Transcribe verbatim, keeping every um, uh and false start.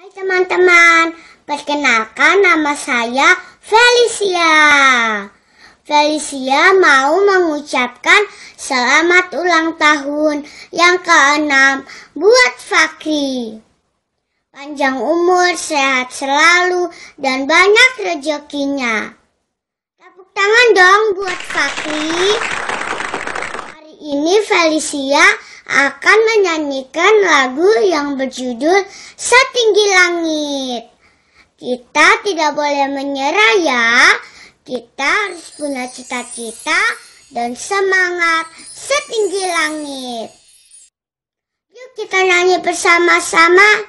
teman-teman, perkenalkan nama saya Felicia. Felicia mau mengucapkan selamat ulang tahun yang keenam buat Fakri. Panjang umur, sehat selalu, dan banyak rezekinya. Tepuk tangan dong buat Fakri. Hari ini Felicia akan menyanyikan lagu yang berjudul Setinggi Langit. Kita tidak boleh menyerah ya. Kita harus punya cita-cita dan semangat setinggi langit. Yuk kita nyanyi bersama-sama.